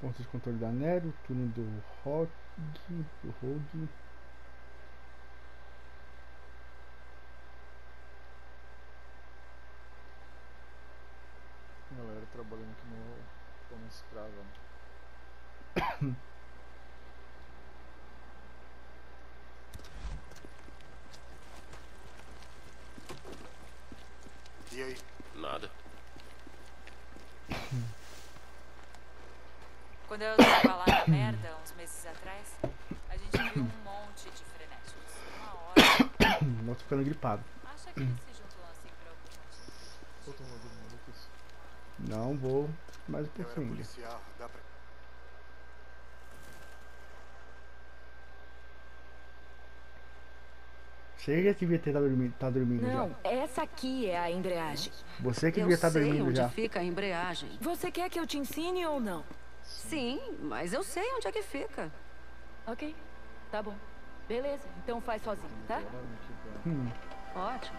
Ponto de controle da Nero, túnel do Rogue. Galera trabalhando aqui no como escrava. E aí? Nada. Quando eu tava lá na merda, uns meses atrás, a gente viu um monte de frenéticos. Uma hora. Não tô ficando gripado. Acha que eles se juntam assim por algum motivo? Todo mundo Lucas. Não vou mais um Eu era pouquinho. policial, dá pra... Você já devia ter tá dormindo Não, já. essa aqui é a embreagem. Você que Eu devia estar sei dormindo onde já. fica a embreagem. Você quer que eu te ensine ou não? Sim, mas eu sei onde é que fica. Ok, tá bom. Beleza, então faz sozinho, tá? Ótimo.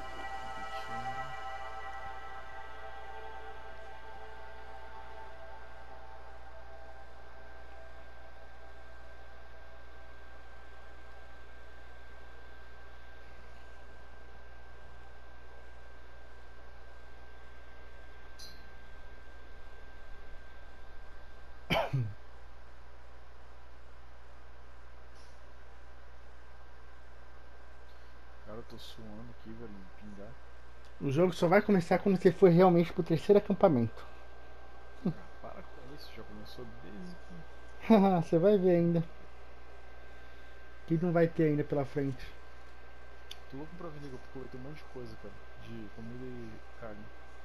Cara, eu tô suando aqui, velho, de pingar. O jogo só vai começar quando você for realmente pro terceiro acampamento. Ah, para com isso, já começou desde que... Você vai ver ainda. Que não vai ter ainda pela frente. Tô louco pra vender, porque tem um monte de coisa, cara. De comida e carne.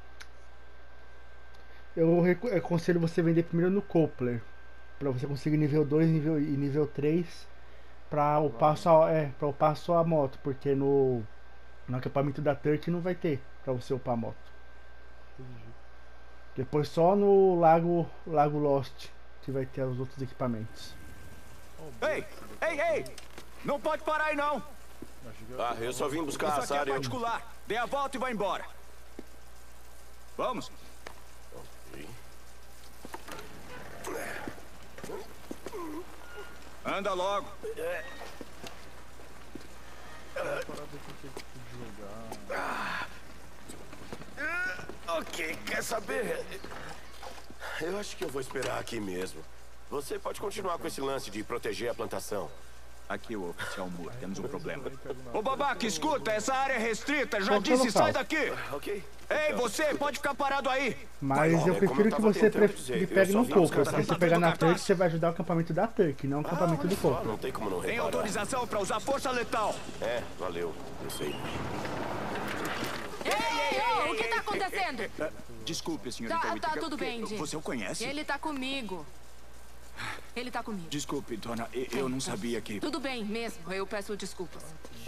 Eu aconselho você vender primeiro no Coupler. Pra você conseguir nível 2 e nível 3. Pra upar só a moto. Porque no acampamento da Turk não vai ter pra você upar a moto. Entendi. Depois só no Lago Lost que vai ter os outros equipamentos. Ei! Ei, ei! Não pode parar aí, não! Ah, eu só vim buscar Isso a aqui é Sarah. particular. Dê a volta e vai embora. Vamos. Anda logo. Ok, quer saber? Eu acho que eu vou esperar aqui mesmo. Você pode continuar com esse lance de proteger a plantação. Aqui o oficial Moore, temos um problema. Ô babaca, escuta, essa área é restrita, já Qual que eu disse, não sai faço? daqui! Ok? Ei, você, pode ficar parado aí! Mas eu como prefiro eu que tava você tentando dizer, pegue eu só no vim Coupler. buscar Porque se a você pegar na cartaz. Turk, você vai ajudar o acampamento da Turk, não o acampamento olha do só, Coupler. não tem como não Tem reparar. autorização pra usar força letal! É, valeu, eu sei. Ei, o que tá acontecendo? Desculpe, senhorita Tá Whittaker, tudo porque bem, Jim. Você o conhece? Ele tá comigo. Ele tá comigo. Desculpe, dona, eu não sabia que... Tudo bem mesmo, eu peço desculpas.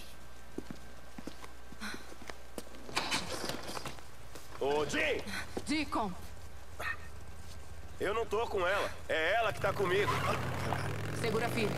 Ô, Jim! Deacon, Eu não tô com ela. É ela que tá comigo. segura firme.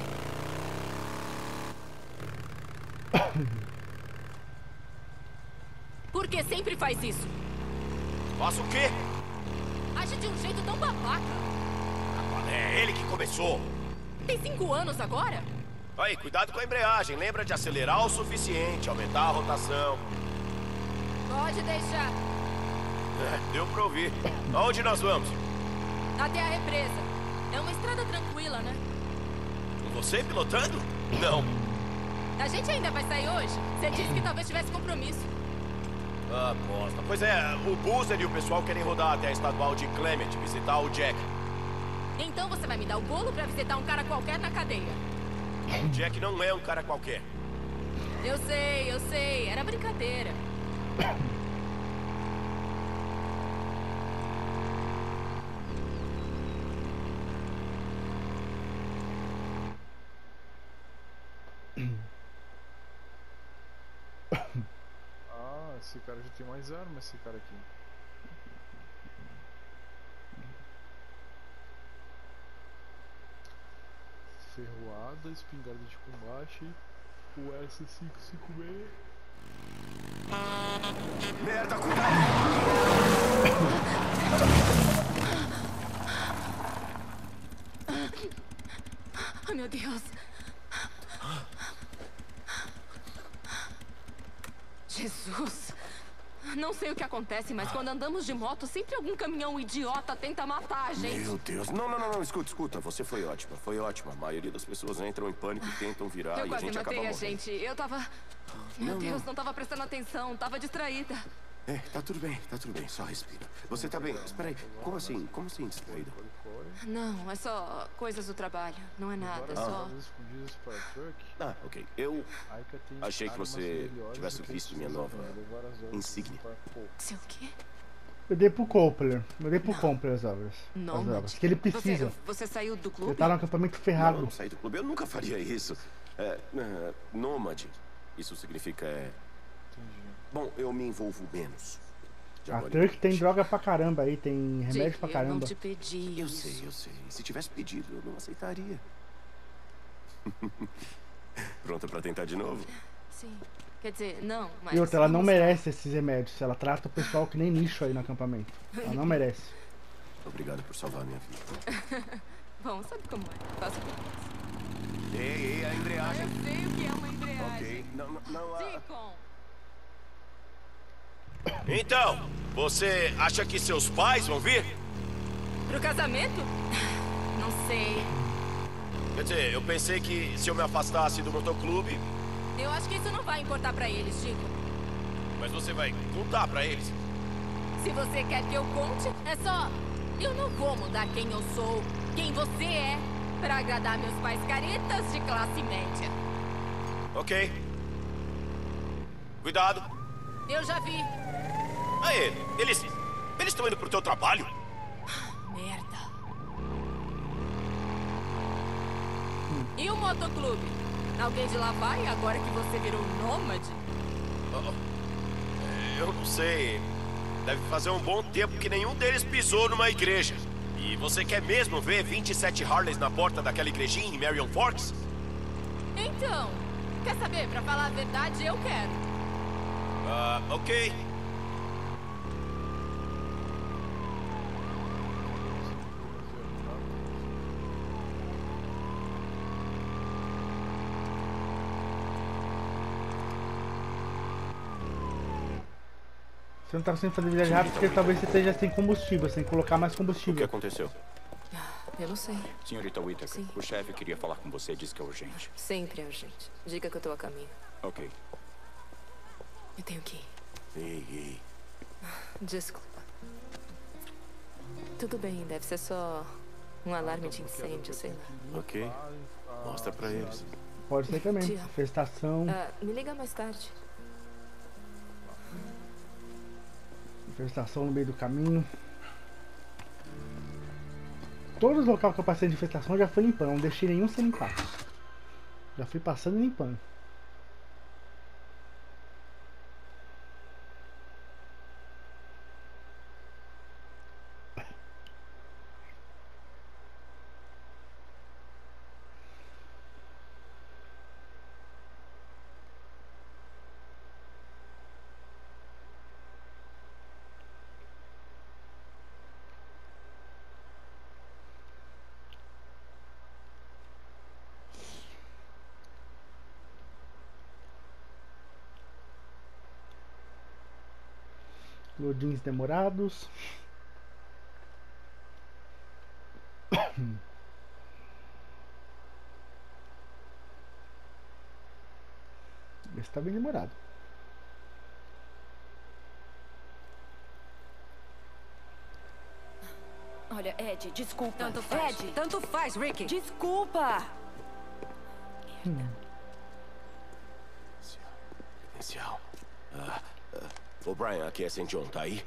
Por que sempre faz isso? Faço o quê? Age de um jeito tão babaca. É ele que começou. Tem 5 anos agora? Aí, cuidado com a embreagem. Lembra de acelerar o suficiente, aumentar a rotação. Pode deixar. É, deu pra ouvir. Aonde nós vamos? Até a represa. É uma estrada tranquila, né? Você pilotando? Não. A gente ainda vai sair hoje? Você disse que talvez tivesse compromisso. Ah, bosta. Pois é, o Boozer e o pessoal querem rodar até a estadual de Clement, visitar o Jack. Então você vai me dar o bolo pra visitar um cara qualquer na cadeia. O Jack não é um cara qualquer. Eu sei. Era brincadeira. Ah, esse cara já tem mais arma, esse cara aqui. Ferroada, espingarda de combate, o S556. Merda, cuidado! não sei o que acontece, mas quando andamos de moto, sempre algum caminhão idiota tenta matar a gente. Meu Deus. Não. Escuta. Você foi ótima. A maioria das pessoas entram em pânico e tentam virar Eu e a quase gente acaba matei a morrendo. gente. Eu tava... Meu Deus, não tava prestando atenção. Tava distraída. Tá tudo bem. Só respira. Você tá bem? Espera aí. Como assim distraída? Não, é só coisas do trabalho. Não é nada, é só... escondidas para truck. Ah, ok. Eu Aika tem achei que armas você melhores tivesse do que visto eles minha usam, nova né? Levar as horas insígnia. para pouco. Sei o quê? Eu dei pro Coupler. as obras. Não, As mas... obras. Que ele precisa. Você saiu do Ele clube? tá no acampamento Não, eu ferrado. não saí do clube. Eu nunca faria isso. Nômade. Isso significa... Entendi. Bom, eu me envolvo menos. De A agora em Turk tem diante. droga pra caramba aí, tem remédio Jake, pra eu caramba. não te pedi Eu isso. sei. Se tivesse pedido, eu não aceitaria. Pronta pra tentar de novo? Sim. Quer dizer, não, mas... E outra, ela não vamos lá. merece esses remédios. Ela trata o pessoal que nem lixo aí no acampamento. Ela não merece. Obrigado por salvar a minha vida. Bom, sabe como é? Faço o que eu posso. Ei, a embreagem. Eu sei o que é uma embreagem. Ok. Não. Deacon, Então, você acha que seus pais vão vir? pro casamento? Não sei. Quer dizer, eu pensei que se eu me afastasse do motoclube... Eu acho que isso não vai importar pra eles, Deacon. Mas você vai contar pra eles. Se você quer que eu conte, é só... Eu não vou mudar quem eu sou, quem você é, pra agradar meus pais caretas de classe média. Ok. Cuidado. Eu já vi. Aí, eles estão indo pro teu trabalho? Merda. E o motoclube? Alguém de lá vai agora que você virou nômade? Eu não sei. Deve fazer um bom tempo que nenhum deles pisou numa igreja. E você quer mesmo ver 27 Harleys na porta daquela igrejinha em Marion Forks? Então, quer saber? Pra falar a verdade, eu quero. Ok. Você não tá conseguindo fazer viagem rápida porque talvez você esteja sem combustível, sem colocar mais O que combustível. aconteceu? Eu não sei. Senhorita Whittaker, Sim. o chefe queria falar com você, disse que é urgente. Sempre é urgente. Diga que eu tô a caminho. Ok. Eu tenho que ir. Ei. Desculpa. Tudo bem, deve ser só um alarme de incêndio, sei lá. Ok. Mostra pra eles. Pode ser também. Tia. Infestação. Me liga mais tarde. Infestação no meio do caminho. Todos os locais que eu passei de infestação eu já fui limpando. Não deixei nenhum sem limpar. Já fui passando e limpando. Loadings demorados. Esse tá bem demorado. Olha, Ed, desculpa. Tanto faz. Ed, Tanto faz, Ricky. desculpa. Credencial. O'Brien, aqui é St. John, tá aí?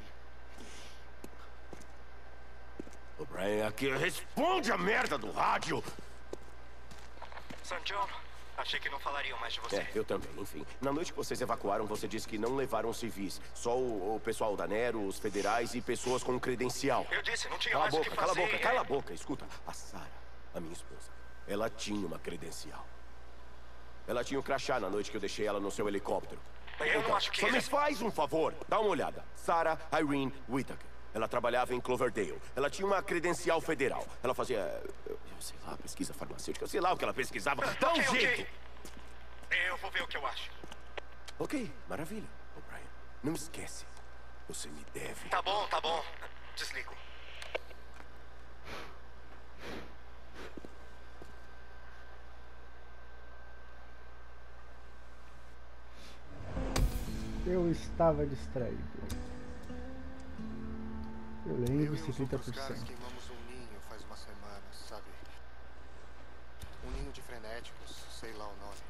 O'Brien, aqui. Responde a merda do rádio! St. John, achei que não falariam mais de você. Eu também, enfim. Na noite que vocês evacuaram, você disse que não levaram civis. Só o pessoal da Nero, os federais e pessoas com credencial. Eu disse, não tinha Cala a mais o que boca, cala a fazer. boca, cala a boca. Escuta, a Sarah, a minha esposa, ela tinha uma credencial. Ela tinha um crachá na noite que eu deixei ela no seu helicóptero. Eu não acho que... Só me faz um favor, dá uma olhada. Sarah Irene Whittaker. Ela trabalhava em Cloverdale. Ela tinha uma credencial federal. Ela fazia, eu sei lá, pesquisa farmacêutica. Eu sei lá o que ela pesquisava. Dá um Ok. jeito! Eu vou ver o que eu acho. Ok, maravilha, O'Brien. Não esquece. Você me deve. Tá bom. Desligo. Eu estava distraído. Eu lembro, 70%. Queimamos um ninho faz uma semana, sabe? Um ninho de frenéticos, sei lá o nome.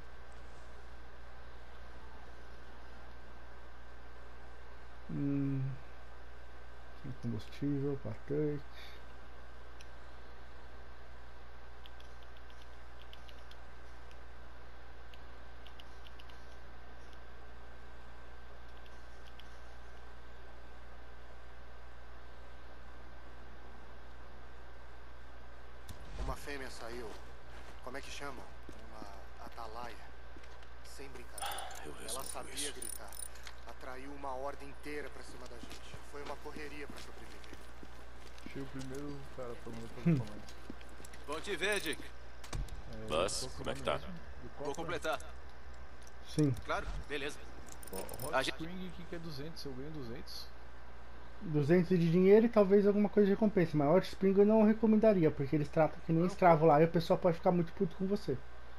Sem combustível, patente. Uma fêmea saiu. Como é que chamam? Uma atalaia. Sem brincadeira. Ela sabia gritar. Atraiu uma horda inteira pra cima da gente. Foi uma correria pra sobreviver. Achei o primeiro cara tomando pelo comando. Bom te ver, Dick. Buzz, como é que tá? Vou completar. Sim. Claro, beleza. Hot Spring aqui que é 200, eu ganho 200. 200 de dinheiro e talvez alguma coisa de recompensa. Mas Hot Spring eu não recomendaria, porque eles tratam que nem escravo lá e o pessoal pode ficar muito puto com você.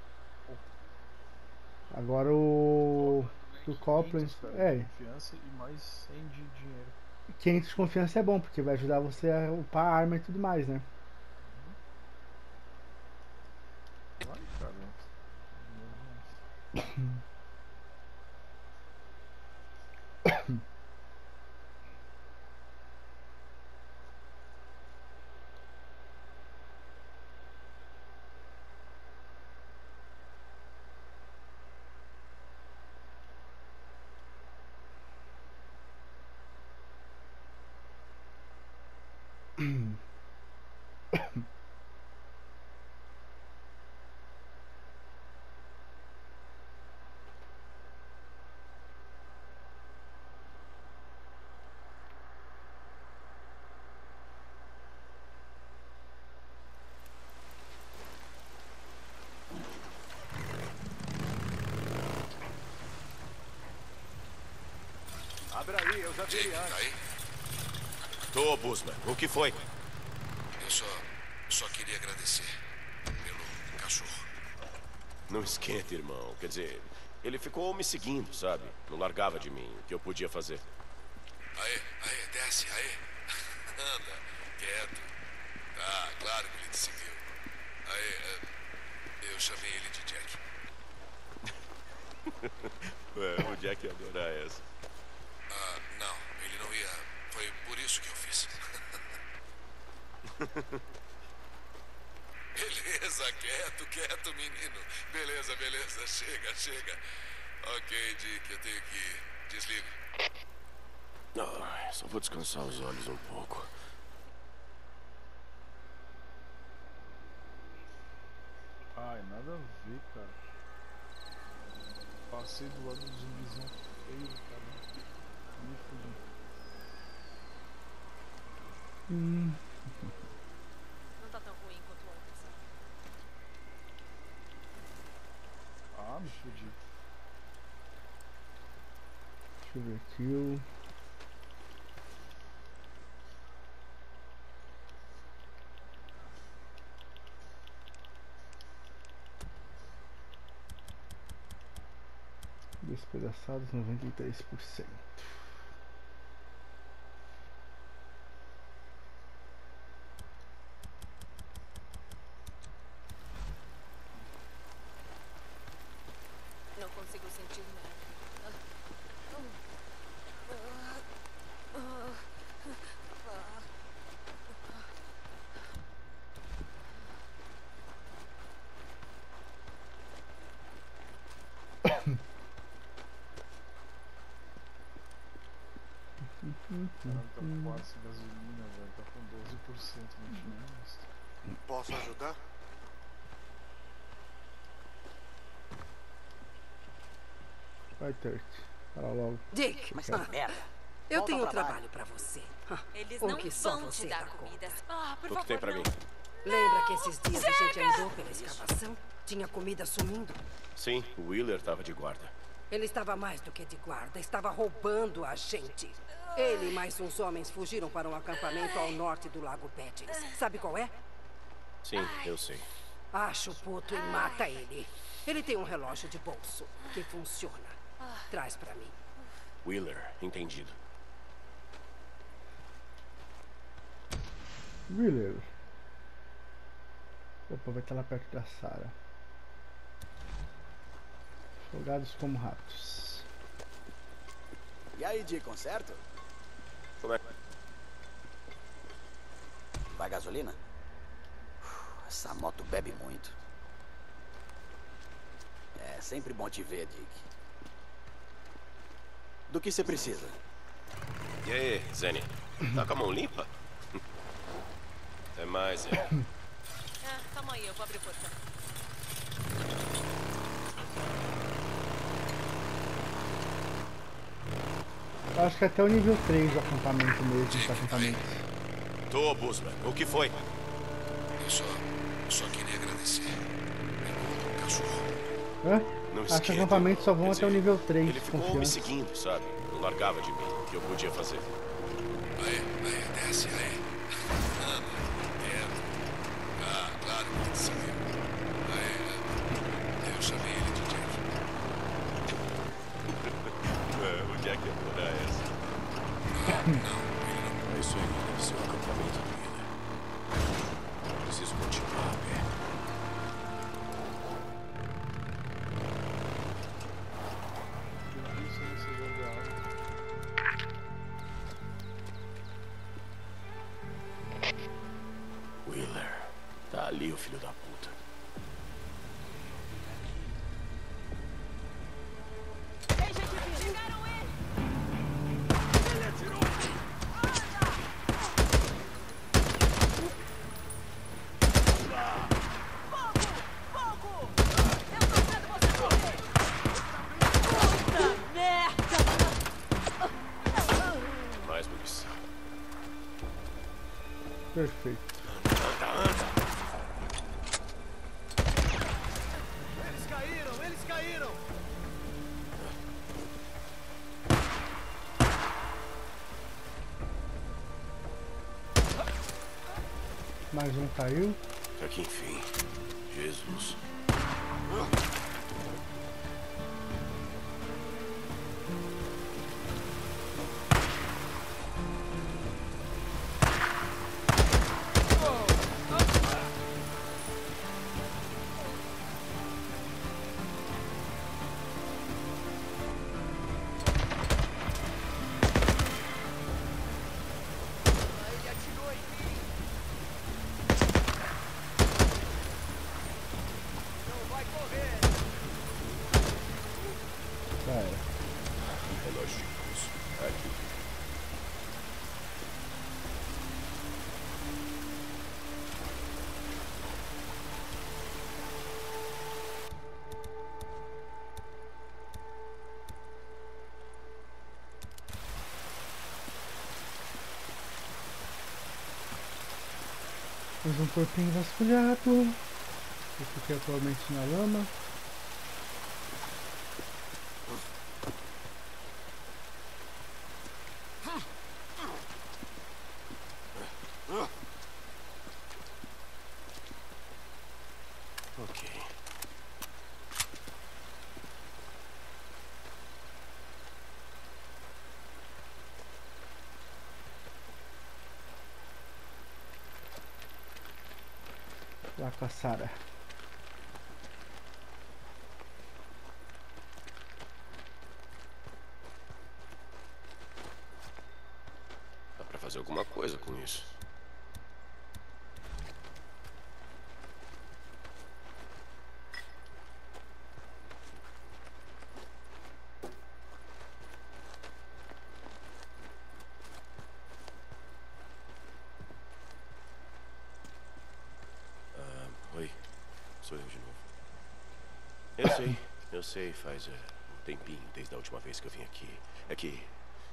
Agora o Copland Confiança e mais 100 de dinheiro. 500 de confiança é bom, porque vai ajudar você a upar a arma e tudo mais, né? Vai, cara. Abra aí, eu já vi antes. Aí? Tô, Busman. O que foi? Eu só queria agradecer pelo cachorro. Não esquenta, irmão. Quer dizer, ele ficou me seguindo, sabe? Não largava de mim. O que eu podia fazer? Aê, desce, aê. Anda, quieto. Tá, claro que ele te seguiu. Aê, eu chamei ele de Jack. O Jack ia adorar essa. Não, ele não ia. Foi por isso que eu fiz. Beleza, quieto, menino. Beleza, chega. Ok, Dick, eu tenho que ir. Desliga. Só vou descansar os olhos um pouco. Ai, nada a ver, cara. Passei do lado do zumbizão feio, cara. Me fudi. Não tá tão ruim quanto ontem, sabe? Me fudi. Deixa eu ver aqui. Despedaçados 93%. Não consigo sentir nada. Caramba, tá com quase gasolina, velho. Tá com 12%, não tinha mais. Posso ajudar? Vai, Turt. Fala logo. Dick, mas merda. Eu tenho trabalho pra você. Eles O não que só vão você te dar dá comida. conta. Por O que tem pra favor, mim? Lembra que esses dias a gente andou pela escavação? Tinha comida sumindo? Sim, o Wheeler tava de guarda. Ele estava mais do que de guarda. Estava roubando a gente. Ele e mais uns homens fugiram para um acampamento ao norte do Lago Paddings. Sabe qual é? Sim, eu sei. Acha o puto e mata ele. Ele tem um relógio de bolso que funciona. Traz pra mim. Wheeler, entendido. Wheeler. Opa, vai estar lá perto da Sarah. Jogados como ratos. E aí, Deacon, certo? Como é? Vai gasolina? Essa moto bebe muito. É sempre bom te ver, Dick. Do que você precisa? E aí, Zenny? Tá com a mão limpa? Até mais, é. Calma aí, eu vou abrir o portão. Eu acho que até o nível 3 do acampamento mesmo, esse acampamento. Tô, Busman. O que foi? Eu só queria agradecer. Pegou o cachorro. Hã? Não Acho que esquenta. acampamentos só vão Quer até o dizer, nível 3 Ele de ficou me confiança. seguindo, sabe? Não largava de mim. O que eu podia fazer? Aí, desce, aí. Anda, quieto. Ah, claro que te seguiu. Aí, eu chamei ele de Jack. O Jack ia adorar essa. Não, ele não. É isso aí, deve ser o acampamento do Wheeler. Preciso continuar a pé. Isso nesse lugar. Wheeler. Tá ali o filho da puta. Mais munição. Perfeito. Eles caíram! Mais um caiu. Até que enfim. Jesus. Já era. Relógio de pulso. Aqui. Mais um corpinho vasculhado. Esse aqui atualmente na lama. Ok. Lá com a Sarah. Dá pra fazer alguma coisa com isso. Oi, sou eu de novo. Eu sei, faz um tempinho desde a última vez que eu vim aqui. É que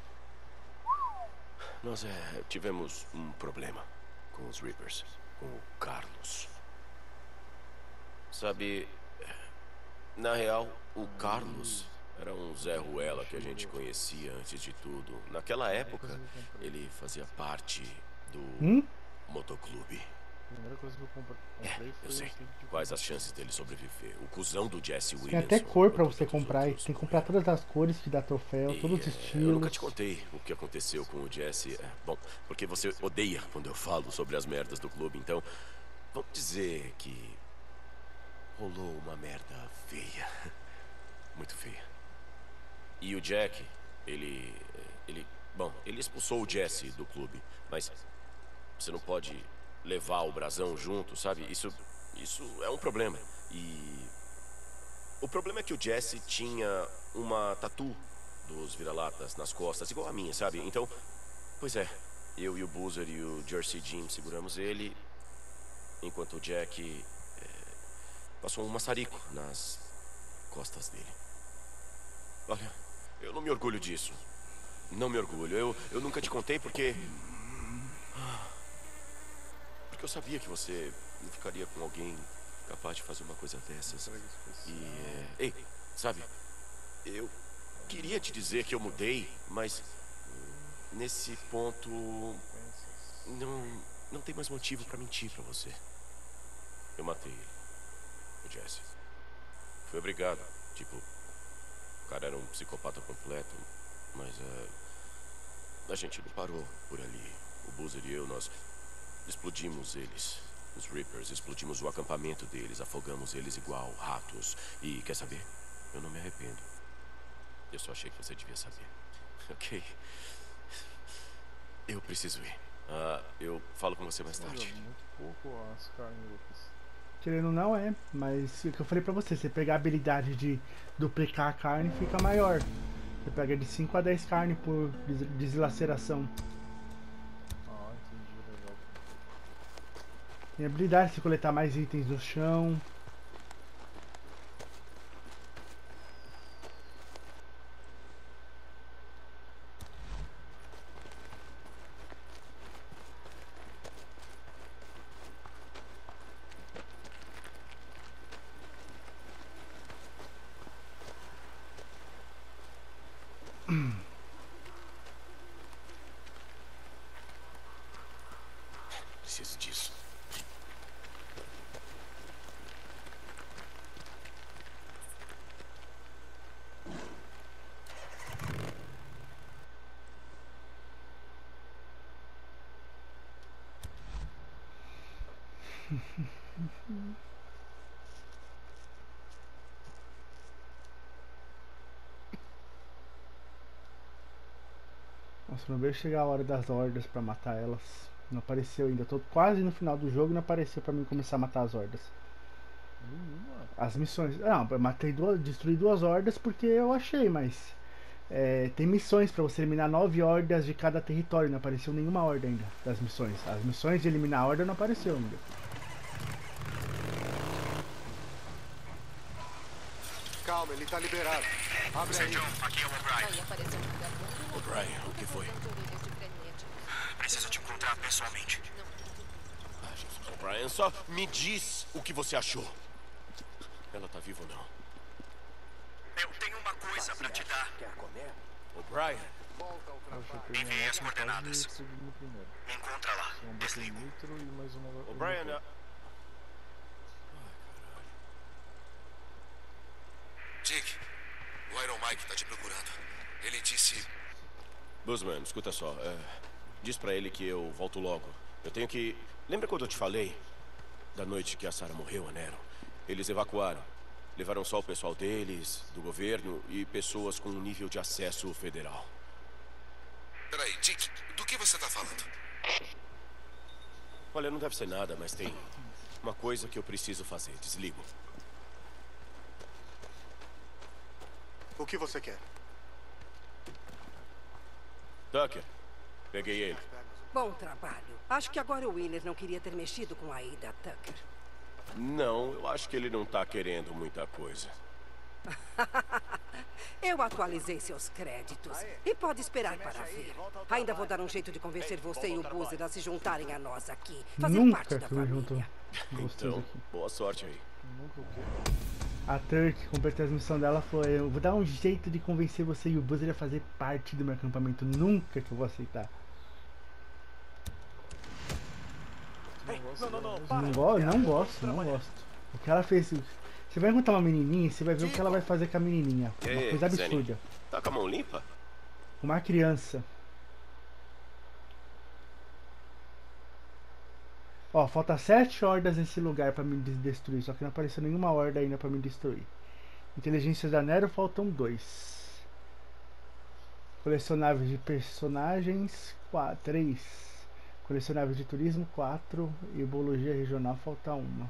nós tivemos um problema com os Reapers, com o Carlos. Sabe, na real, o Carlos Era um Zé Ruela que a gente conhecia antes de tudo. Naquela época, ele fazia parte do motoclube. A primeira coisa que eu comprei foi eu sei. Quais as chances dele sobreviver? O cuzão do Jesse Tem Williamson. até cor pra você comprar. E tem que comprar todas as cores que dá troféu, todos os Eu estilos. nunca te contei o que aconteceu com o Jesse. Bom, porque você odeia quando eu falo sobre as merdas do clube, então... Vamos dizer que... rolou uma merda feia. Muito feia. E o Jack, ele expulsou o Jesse do clube. Mas você não pode levar o brasão junto, sabe? Isso é um problema. E o problema é que o Jesse tinha uma tatu dos vira-latas nas costas, igual a minha, sabe? Então, pois é, eu e o Boozer e o Jersey Jim seguramos ele, enquanto o Jack passou um maçarico nas costas dele. Olha, eu não me orgulho disso. Não me orgulho. Eu nunca te contei porque eu sabia que você não ficaria com alguém capaz de fazer uma coisa dessas. Ei, sabe, eu queria te dizer que eu mudei, mas nesse ponto não tem mais motivo pra mentir pra você. Eu matei o Jesse. Fui obrigado. Tipo, o cara era um psicopata completo, mas a gente não parou por ali. O Boozer e eu, nós explodimos eles, os Reapers, explodimos o acampamento deles, afogamos eles igual ratos. E quer saber? Eu não me arrependo. Eu só achei que você devia saber. Ok. Eu preciso ir. Eu falo com você mais tarde. Muito pouco as carnes, Lucas. Querendo ou não mas o que eu falei pra você, você pegar a habilidade de duplicar a carne fica maior. Você pega de 5 a 10 carne por deslaceração. Entendi, legal. Tem habilidade de coletar mais itens do chão. Preciso disso. Nossa, não vejo chegar a hora das hordas pra matar elas. Não apareceu ainda. Tô quase no final do jogo e não apareceu pra mim começar a matar as hordas. As missões. Não, eu matei destruí 2 hordas porque eu achei, mas tem missões pra você eliminar 9 hordas de cada território. Não apareceu nenhuma horda ainda das missões. As missões de eliminar a horda não apareceu ainda. Calma, ele tá liberado. Abre aí. Aqui é o O'Brien. O'Brien, o que foi? Preciso te encontrar pessoalmente. Jesus, O'Brien, só me diz o que você achou. Ela tá viva ou não? Eu tenho uma coisa pra te dar. Quer comer? O'Brien. Enviei as coordenadas. Me encontra lá. Desligo. O'Brien, Dick, o Iron Mike tá te procurando. Ele disse... Buzzman, escuta só. Diz pra ele que eu volto logo. Eu tenho que... Lembra quando eu te falei? Da noite que a Sarah morreu, a Nero? Eles evacuaram. Levaram só o pessoal deles, do governo e pessoas com um nível de acesso federal. Peraí, Dick, do que você tá falando? Olha, não deve ser nada, mas tem uma coisa que eu preciso fazer. Desligo. O que você quer? Tucker, peguei ele. Bom trabalho. Acho que agora o Wheeler não queria ter mexido com a Ada Tucker. Não, eu acho que ele não tá querendo muita coisa. Eu atualizei seus créditos. E pode esperar para ver. Ainda vou dar um jeito de convencer você e o Boozer a se juntarem a nós aqui. Fazer parte da família. Então, boa sorte aí. Nunca o quê? A Turk, completou a missão dela, falou: eu vou dar um jeito de convencer você e o Buzzer a fazer parte do meu acampamento. Nunca que eu vou aceitar. Não gosto. O que ela fez. Você vai encontrar uma menininha, você vai ver o que ela vai fazer com a menininha. Uma coisa absurda. Tá com a mão limpa? Uma criança. Ó, falta 7 hordas nesse lugar pra me destruir. Só que não apareceu nenhuma horda ainda pra me destruir. Inteligências da Nero faltam 2. Colecionáveis de personagens 3. Colecionáveis de turismo 4. E biologia regional falta 1.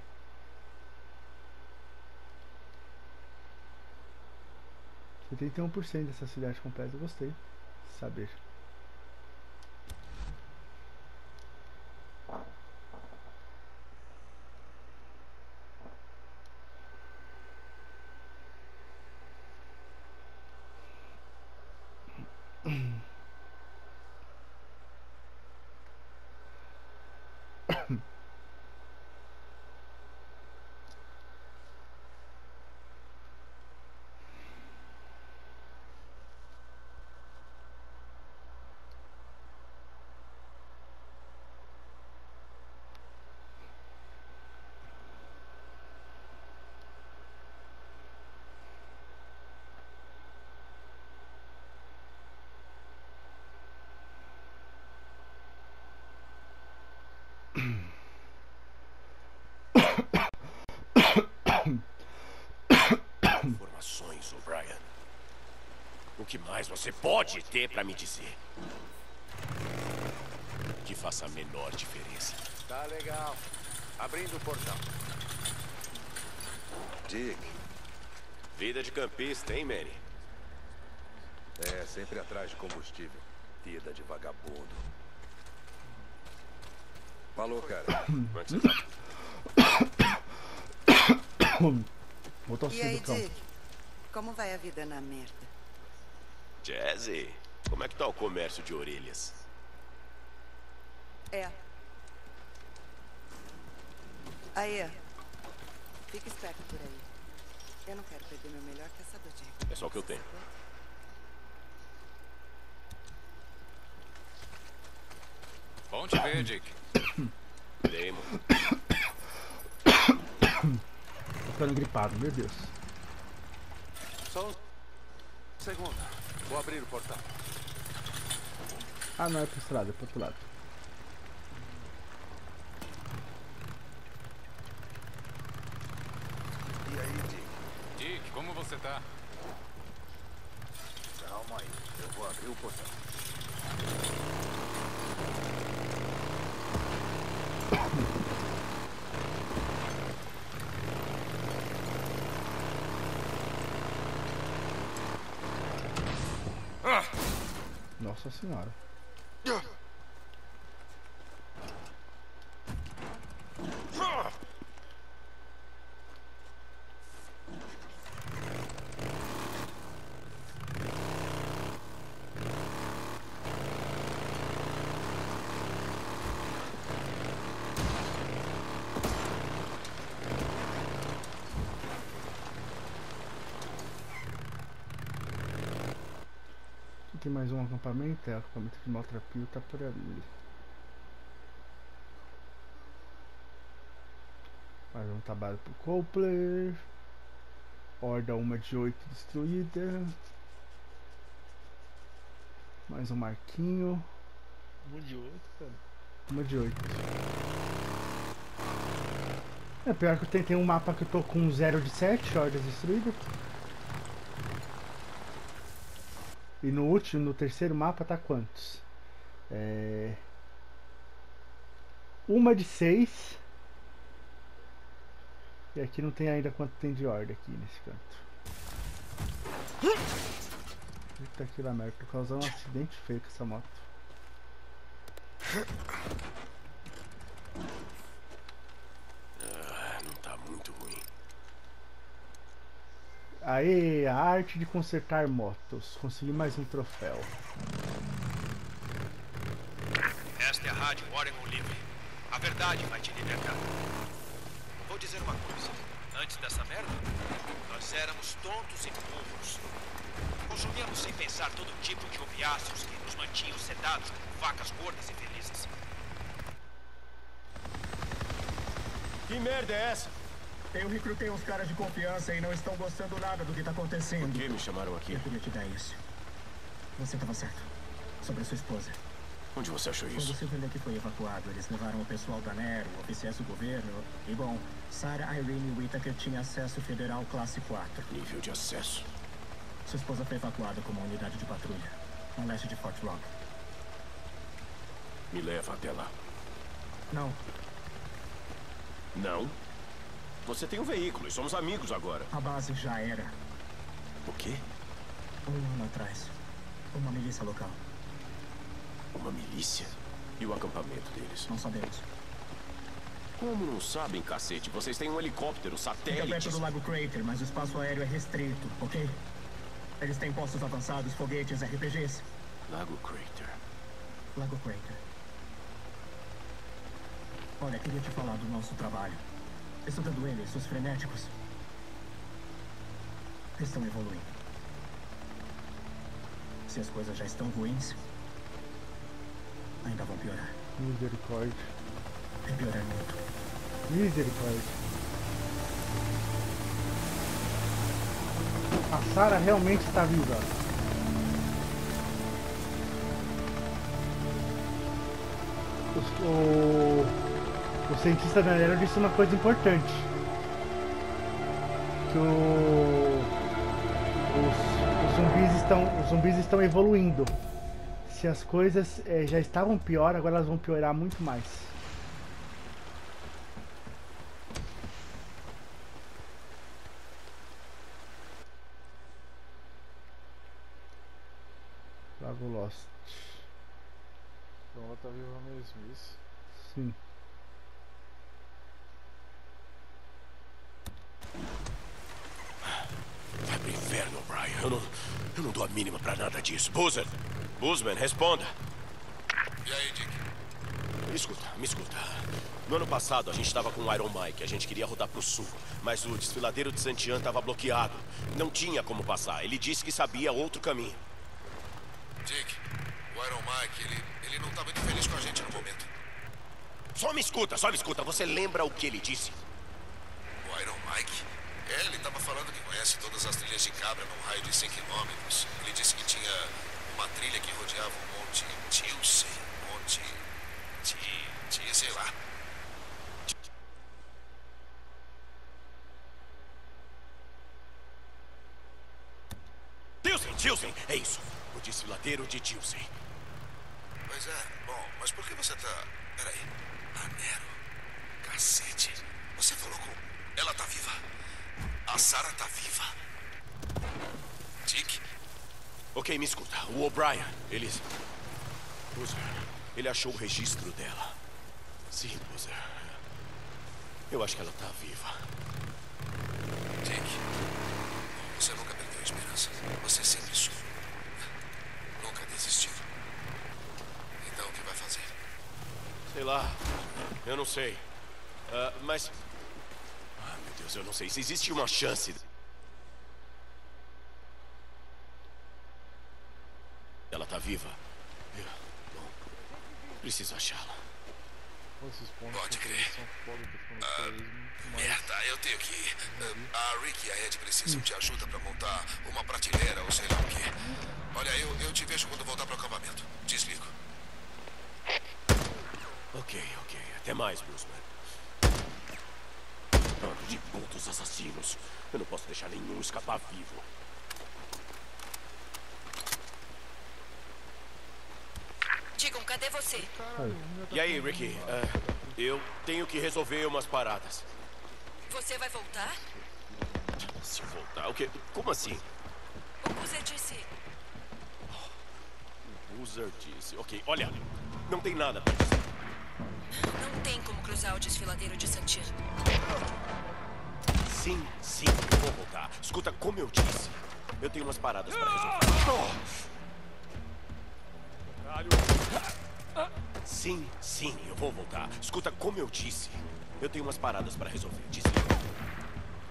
Eu 31% dessa cidade completa. Eu gostei de saber. Informações, O'Brien. O que mais você pode ter pra me dizer? Que faça a menor diferença. Tá legal. Abrindo o portão. Dick. Vida de campista, hein, Manny? É, sempre atrás de combustível. Vida de vagabundo. Falou, cara. Como é que você tá? E aí, Dick? Como vai a vida na merda? Jazzy, como é que tá o comércio de orelhas? É. Aí, fica esperto por aí. Eu não quero perder meu melhor caçador de recompensa. É só o que eu tenho. Bom te ver, Dick. Damon. Tô ficando gripado, meu Deus. Só um segundo. Vou abrir o portão. Ah, não, é pro outro lado, é pro outro lado. E aí, Dick? Dick, como você tá? Calma aí. Eu vou abrir o portão. Nossa senhora. Tem mais um acampamento, o acampamento de Maltrapilho tá por ali. Mais um trabalho pro Coupler. Horda 1 de 8 destruída. Mais um marquinho. 1 de 8, cara. 1 de 8. É pior que eu tentei um mapa que eu tô com 0 de 7 hordas destruídas. E no último, no terceiro mapa tá quantos? 1 de 6. E aqui não tem ainda quanto tem de horda aqui nesse canto. Eita que lá merda, tô causando um acidente feio com essa moto. Não tá muito ruim. Aê, a arte de consertar motos. Consegui mais um troféu. Esta é a rádio Oregon Livre. A verdade vai te libertar. Vou dizer uma coisa. Antes dessa merda, nós éramos tontos e burros. Consumíamos sem pensar todo tipo de opiáceos que nos mantinham sedados como vacas gordas e felizes. Que merda é essa? Eu recrutei uns caras de confiança e não estão gostando nada do que tá acontecendo. Por que me chamaram aqui? Eu queria te dar isso. Você estava certo. Sobre a sua esposa. Onde você achou isso? Quando o Silver Lake foi evacuado, eles levaram o pessoal da Nero, oficiais do governo. E bom, Sarah Irene Whittaker tinha acesso federal classe 4. Nível de acesso? Sua esposa foi evacuada como unidade de patrulha, no leste de Fort Rock. Me leva até lá. Não. Não? Você tem um veículo e somos amigos agora. A base já era. O quê? 1 ano atrás. Uma milícia local. Uma milícia? E o acampamento deles? Não sabemos. Como não sabem, cacete? Vocês têm um helicóptero, Fica satélite. perto do Lago Crater, mas o espaço aéreo é restrito, ok? Eles têm postos avançados, foguetes, RPGs. Lago Crater. Lago Crater. Olha, queria te falar do nosso trabalho. Estudando eles, os frenéticos. Estão evoluindo. Se as coisas já estão ruins, ainda vão piorar. Misericórdia. Vai piorar muito. Misericórdia. A Sarah realmente está viva. O cientista da Nero disse uma coisa importante. Que os zumbis estão evoluindo. Se as coisas já estavam pior, agora elas vão piorar muito mais. Lago Lost. Então ela tá viva mesmo, isso? Sim. Vai pro inferno, Brian. Eu não dou a mínima pra nada disso. Boozer! Boozman, responda. E aí, Dick? Me escuta. No ano passado, a gente tava com o Iron Mike. A gente queria rodar pro sul. Mas o desfiladeiro de Santian tava bloqueado. Não tinha como passar. Ele disse que sabia outro caminho. Dick, o Iron Mike, ele não tá muito feliz com a gente no momento. Só me escuta. Você lembra o que ele disse? O Iron Mike? Ele tava falando que conhece todas as trilhas de cabra num raio de 100 km. Ele disse que tinha uma trilha que rodeava o Monte Tilsey. Sei lá. Tilsey, é isso. O desfiladeiro de Tilsey. Pois é, bom, mas por que você tá... Peraí. A Nero. Cacete. Você falou com... Ela tá viva. A Sarah tá viva. Dick? Ok, me escuta. O O'Brien, ele achou o registro dela. Sim, Boozer. Eu acho que ela tá viva. Dick, você nunca perdeu a esperança. Você sempre soube. Nunca desistiu. Então o que vai fazer? Sei lá. Eu não sei. Mas... Ah, meu Deus, eu não sei. Se existe uma chance... Ela tá viva. Bom, preciso achá-la. Pode crer. Merda, eu tenho que ir. A Rick e a Ed precisam de ajuda pra montar uma prateleira ou sei lá o quê. Olha, eu te vejo quando voltar pro acampamento. Desligo. Ok. Até mais, Boozman. Bando de putos assassinos. Eu não posso deixar nenhum escapar vivo. Digam, cadê você? E aí, Ricky? Eu tenho que resolver umas paradas. Você vai voltar? Se voltar? O quê? Como assim? O Boozer disse... O Boozer disse... Ok, olha, não tem nada pra dizer. Não tem como cruzar o desfiladeiro de Santian. Sim, eu vou voltar. Escuta, como eu disse, eu tenho umas paradas pra resolver. Sim, eu vou voltar. Escuta, como eu disse, eu tenho umas paradas pra resolver. Desliga.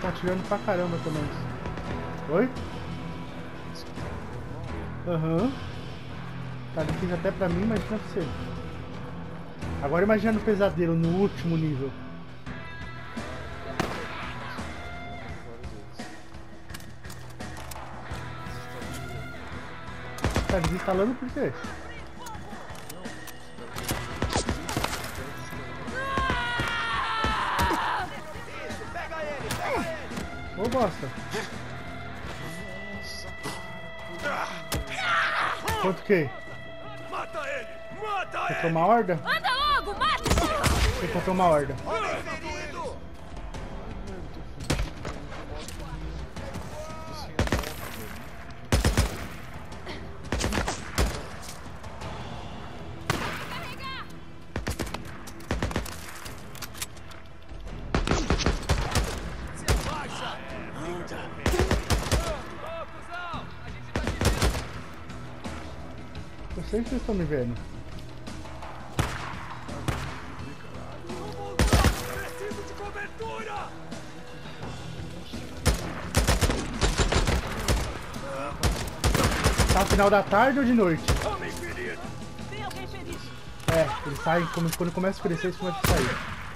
tá atirando pra caramba também. Oi? Aham. Tá difícil até pra mim, mas não é possível. Agora imagina o pesadelo no último nível. Tá desinstalando por quê? Ô bosta! Quanto que? Mata ele! Mata Você tomou uma horda? Anda logo, mata! Você encontrou uma horda. Eu sei que vocês estão me vendo. Preciso de cobertura! Tá no final da tarde ou de noite? Homem ferido! Tem alguém ferido? É, eles saem, quando começa a escurecer, eles começam a sair.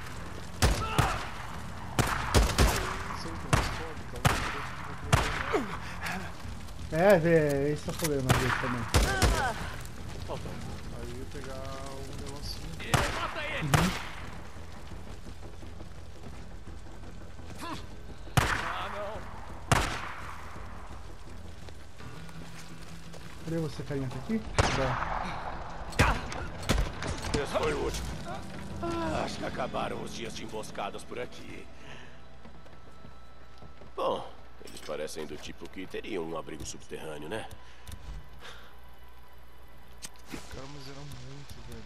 Esse é o problema dele também. Aí eu ia pegar o negocinho. Mata ele! Ah, não! Cadê você, carinha? Tá aqui? Esse foi o último. Acho que acabaram os dias de emboscadas por aqui. Bom, eles parecem do tipo que teriam um abrigo subterrâneo, né? Cara, mas era muito, velho.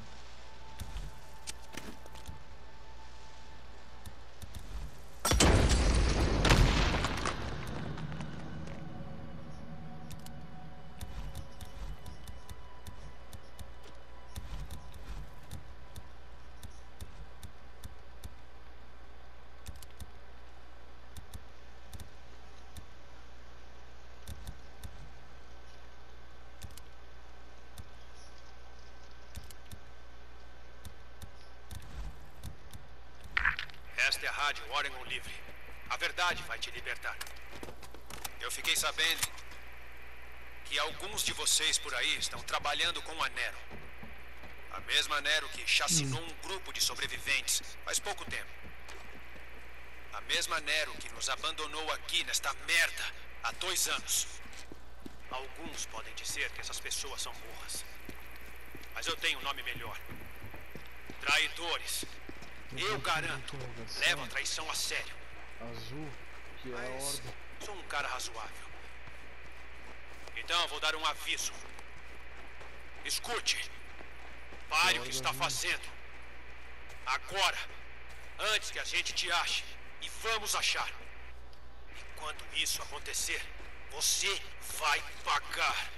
Esta é a Rádio Oregon Livre. A verdade vai te libertar. Eu fiquei sabendo que alguns de vocês por aí estão trabalhando com a Nero. A mesma Nero que chacinou um grupo de sobreviventes faz pouco tempo. A mesma Nero que nos abandonou aqui nesta merda há 2 anos. Alguns podem dizer que essas pessoas são burras. Mas eu tenho um nome melhor. Traidores. Eu garanto, levo a traição a sério. Azul, que é a horda. Sou um cara razoável. Então vou dar um aviso. Escute. Pare o que está fazendo. Agora. Antes que a gente te ache. E vamos achar. E quando isso acontecer, você vai pagar.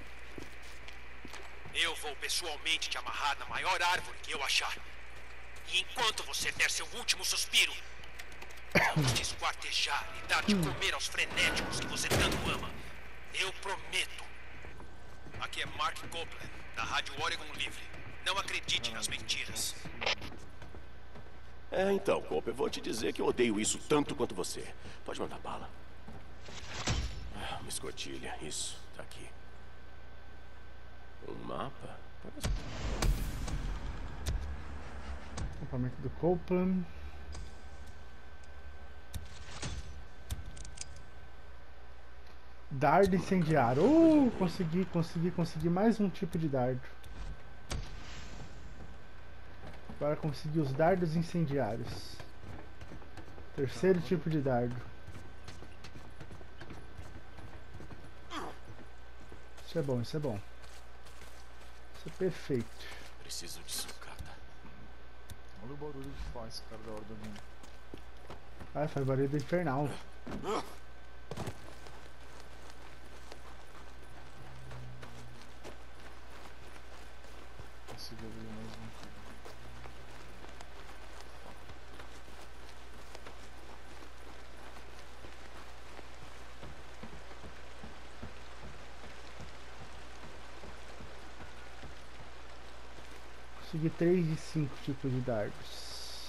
Eu vou pessoalmente te amarrar na maior árvore que eu achar. E enquanto você der seu último suspiro, vamos te esquartejar e dar de comer aos frenéticos que você tanto ama. Eu prometo. Aqui é Mark Copeland, da Rádio Oregon Livre. Não acredite nas mentiras. Então, Cope, eu vou te dizer que eu odeio isso tanto quanto você. Pode mandar bala. Uma escotilha, isso, tá aqui. Um mapa? Parece... Acampamento do Copeland. Dardo incendiário. Consegui mais um tipo de dardo. Agora consegui os dardos incendiários. Terceiro tipo de dardo. Isso é bom, isso é bom. Isso é perfeito. Preciso de sucata. Olha o barulho que faz, cara, da horda vindo. Ah, faz barulho do infernal. Consigo abrir mais um aqui. Consegui 3 de 5 tipos de dardos.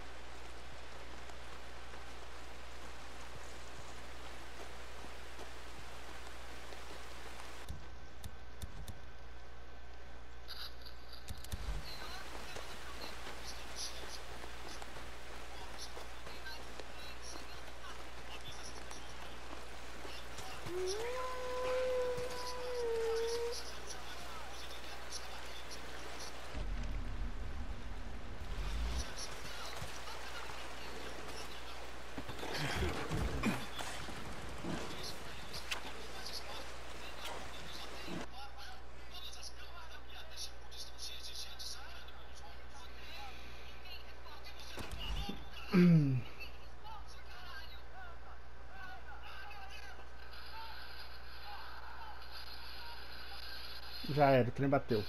Já era, o trem bateu.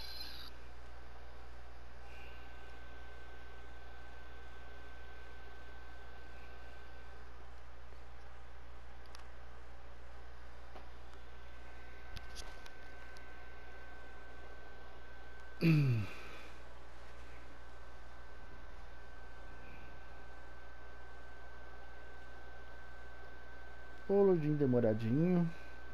Loadinho demoradinho.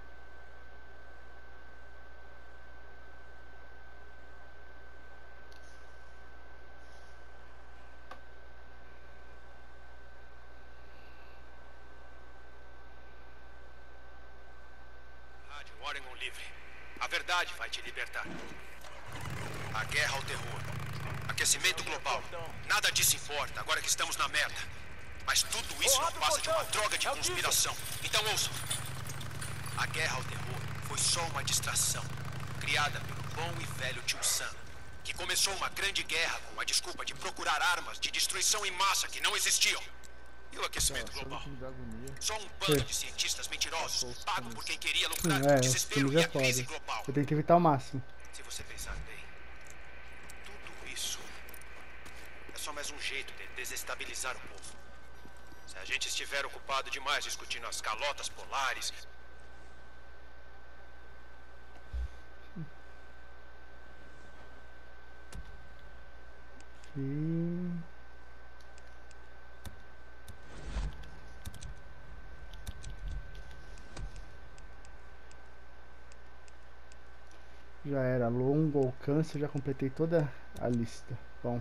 Rádio Oregon livre. A verdade vai te libertar. A guerra ao terror. Aquecimento global. Nada disso importa, agora que estamos na merda. Mas tudo isso não passa de uma droga de conspiração. Então ouçam. A guerra ao terror foi só uma distração, criada pelo bom e velho tio Sam, que começou uma grande guerra com a desculpa de procurar armas de destruição em massa que não existiam. E o aquecimento global? Só um bando de cientistas mentirosos, pago por quem queria lucrar com o desespero e a crise global. Eu tenho que evitar ao máximo. Se você pensar bem, tudo isso é só mais um jeito de desestabilizar o povo. Se a gente estiver ocupado demais discutindo as calotas polares... Já era longo alcance, já completei toda a lista. Bom.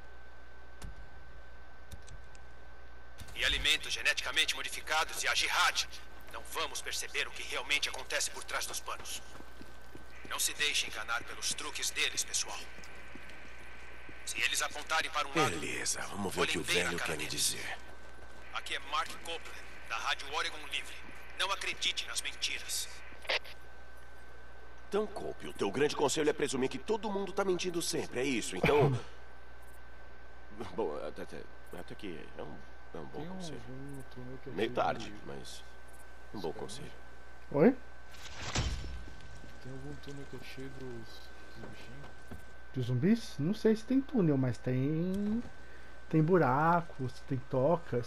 E alimentos geneticamente modificados e a jihad. Não vamos perceber o que realmente acontece por trás dos panos. Não se deixe enganar pelos truques deles, pessoal. Se eles apontarem para um lado... Beleza, vamos ver o que o velho quer me dizer. Aqui é Mark Copeland, da Rádio Oregon Livre. Não acredite nas mentiras. Então, Cope, o teu grande conselho é presumir que todo mundo tá mentindo sempre, é isso, então... Bom, até que é um bom conselho. Meio tarde, mas um bom conselho. Oi? Tem algum túnel que é cheio dos bichinhos? Dos zumbis? Não sei se tem túnel, mas tem buracos, tem tocas.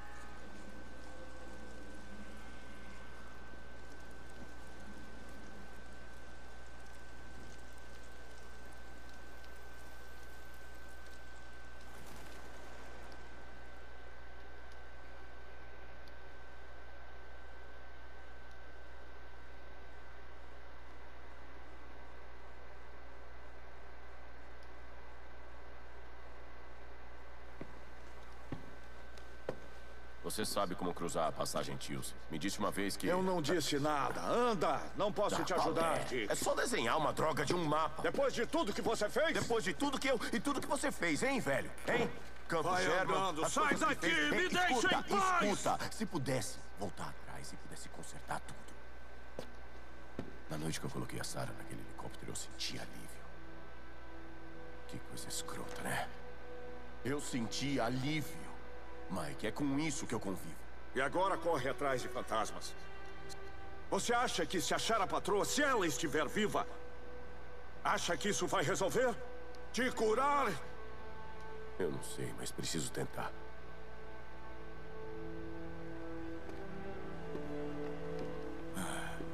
Você sabe como cruzar a passagem Tios. Me disse uma vez que... Eu não disse nada. Anda! Não posso te ajudar, Dick. É só desenhar uma droga de um mapa. Depois de tudo que você fez? Depois de tudo que eu... E tudo que você fez, hein, velho? Hein? Campo Vai andando. Sai daqui! Me deixa em paz! Escuta, se pudesse voltar atrás e pudesse consertar tudo. Na noite que eu coloquei a Sarah naquele helicóptero, eu senti alívio. Que coisa escrota, né? Eu senti alívio. Mike, é com isso que eu convivo. E agora corre atrás de fantasmas. Você acha que se achar a patroa, se ela estiver viva, acha que isso vai resolver? Te curar? Eu não sei, mas preciso tentar.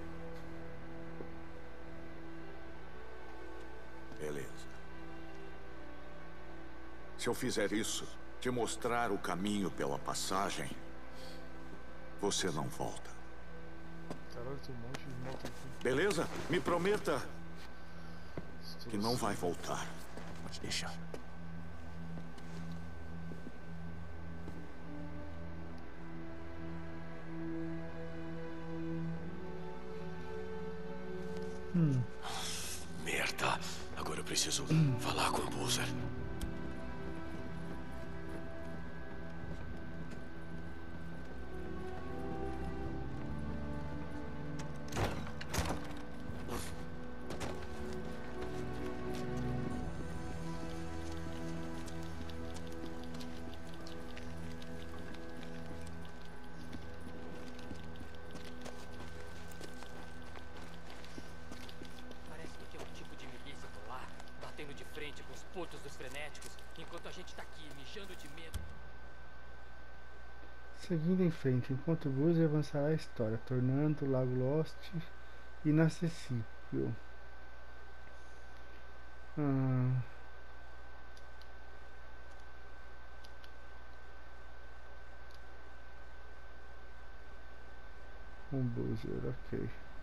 Beleza. Se eu fizer isso, te mostrar o caminho pela passagem, você não volta. Caralho, tem um monte de moto aqui. Beleza? Me prometa que não vai voltar. Pode deixar. Merda. Agora eu preciso falar com o Boozer. Parece que tem um tipo de milícia por lá, batendo de frente com os putos dos frenéticos, enquanto a gente tá aqui mijando de medo. Seguindo em frente, enquanto o Boozer avançará a história, tornando o Lago Lost inacessível. Um Boozer, ok.